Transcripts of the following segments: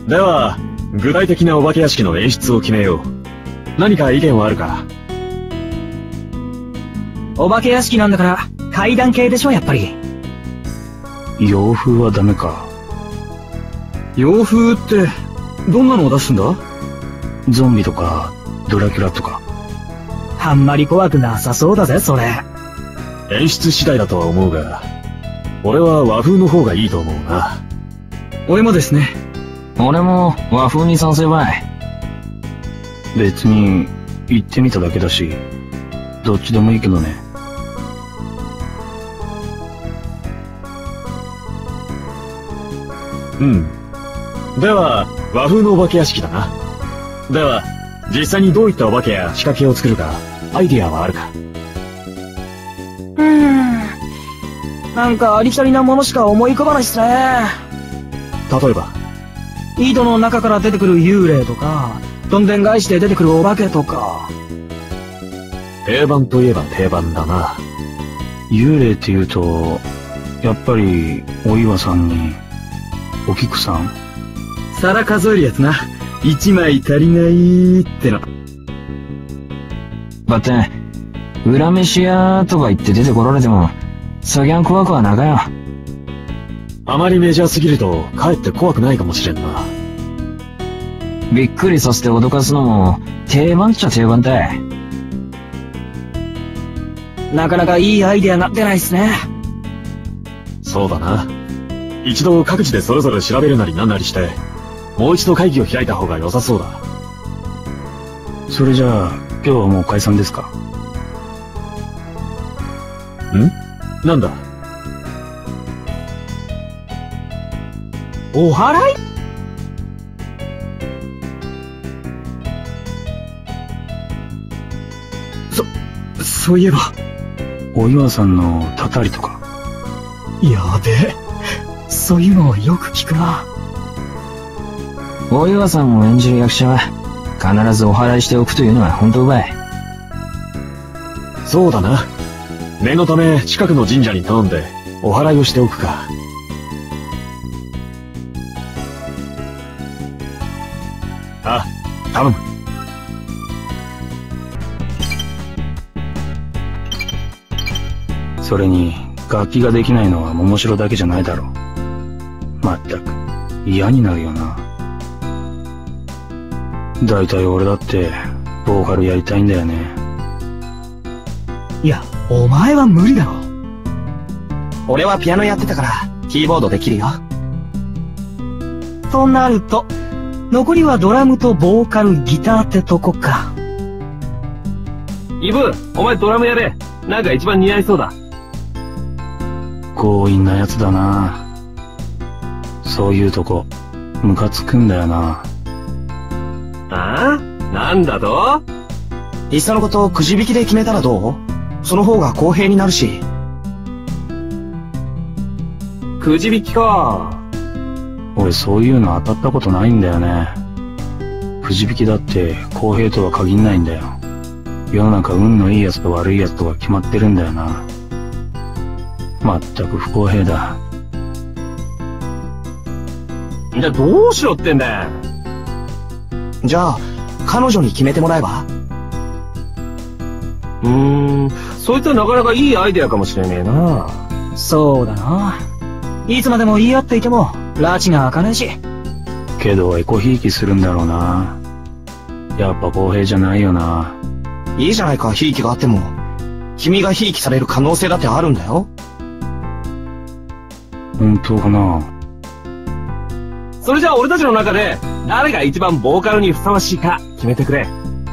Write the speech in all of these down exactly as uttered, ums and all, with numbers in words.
では、具体的なお化け屋敷の演出を決めよう。何か意見はあるか？ お化け屋敷なんだから、階段系でしょ、やっぱり。 洋風はダメか。 洋風って、どんなのを出すんだ？ ゾンビとか、ドラキュラとか。 あんまり怖くなさそうだぜ、それ。 演出次第だとは思うが、俺は和風の方がいいと思うな。 俺もですね。 俺も和風に賛成ばい。 別に、行ってみただけだし、どっちでもいいけどね。 うん。では、和風のお化け屋敷だな。では、実際にどういったお化けや仕掛けを作るか、アイディアはあるか？ うーん。なんかありきたりなものしか思い浮かばないっすね。 例えば？ 井戸の中から出てくる幽霊とか、どんでん返しで出てくるお化けとか。 定番といえば定番だな。 幽霊って言うと、やっぱり、お岩さんに、お菊さん？ 皿数えるやつな。一枚足りないっての。 ばってん、裏飯屋とか言って出てこられても、そぎゃん怖くはなかよ。 あまりメジャーすぎると、かえって怖くないかもしれんな。 びっくりさせて脅かすのも、定番っちゃ定番だい。 なかなかいいアイデアが出ないっすね。 そうだな。一度各自でそれぞれ調べるなりなんなりして、もう一度会議を開いた方が良さそうだ。 それじゃあ、今日はもう解散ですか？ ん？なんだ？ お祓い？そ、そういえば。 お岩さんのたたりとか。 やべえ。そういうのをよく聞くな。 お岩さんを演じる役者は、必ずお祓いしておくというのは本当ばい。 そうだな。念のため近くの神社に頼んで、お祓いをしておくか。あ、頼む。 それに、楽器ができないのは桃城だけじゃないだろう。まったく、嫌になるよな。だいたい俺だって、ボーカルやりたいんだよね。 いや、お前は無理だろ。俺はピアノやってたから、キーボードできるよ。となると、残りはドラムとボーカル、ギターってとこか。 イブ、お前ドラムやれ。なんか一番似合いそうだ。 強引なやつだな。そういうとこ、ムカつくんだよな。 ああ？なんだと？ いっそのことくじ引きで決めたらどう？その方が公平になるし。 くじ引きか。 俺そういうの当たったことないんだよね。くじ引きだって公平とは限んないんだよ。世の中運のいいやつと悪いやつとか決まってるんだよな。まったく不公平だ。 じゃあどうしろってんだよ。 じゃあ、彼女に決めてもらえば？ うーん、そいつはなかなかいいアイデアかもしれねえな。 そうだな。いつまでも言い合っていても、拉致が開かねえし。 けどエコひいきするんだろうな。やっぱ公平じゃないよな。 いいじゃないか、ひいきがあっても。君がひいきされる可能性だってあるんだよ。 本当かな。 それじゃあ俺たちの中で、誰が一番ボーカルにふさわしいか決めてくれ。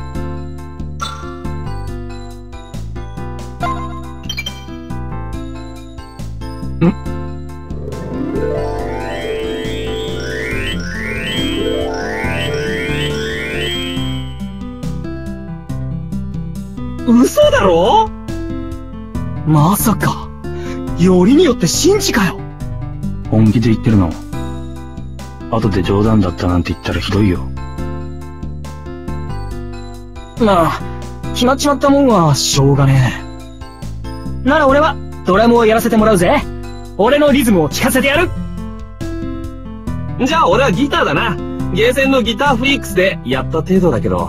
嘘だろ？ まさか、よりによってシンジかよ。 本気で言ってるの？後で冗談だったなんて言ったらひどいよ。 まあ、決まっちまったもんはしょうがねえ。なら俺はドラムをやらせてもらうぜ。俺のリズムを聞かせてやる。 じゃあ俺はギターだな。 ゲーセンのギターフリークスでやった程度だけど。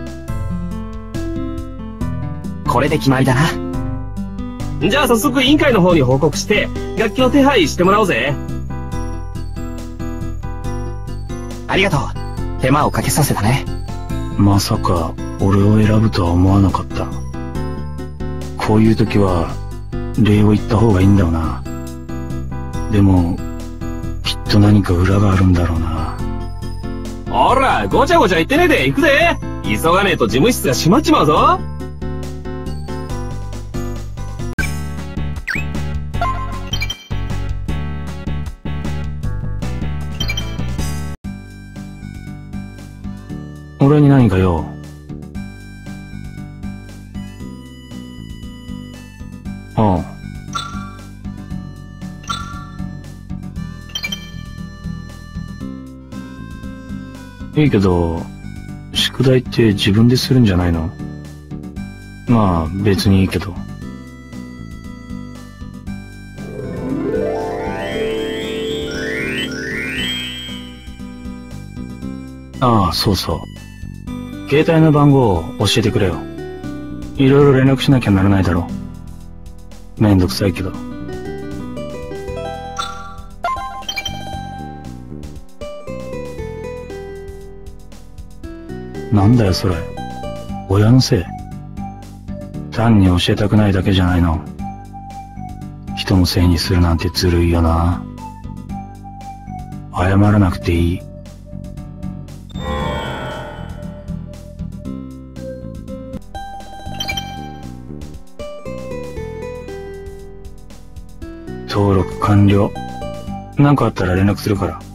これで決まりだな。 じゃあ早速委員会の方に報告して、楽器の手配してもらおうぜ。 ありがとう。手間をかけさせたね。 まさか、俺を選ぶとは思わなかった。こういう時は、礼を言った方がいいんだよな。でも、きっと何か裏があるんだろうな。 ほら、ごちゃごちゃ言ってねえで行くぜ。急がねえと事務室が閉まっちまうぞ。 俺に何か用？ああ。いいけど、宿題って自分でするんじゃないの？まあ、別にいいけど。ああ、そうそう。携帯の番号を教えてくれよ。いろいろ連絡しなきゃならないだろう。めんどくさいけど。なんだよそれ。親のせい。単に教えたくないだけじゃないの。人のせいにするなんてずるいよな。謝らなくていい。登録完了。なんかあったら連絡するから。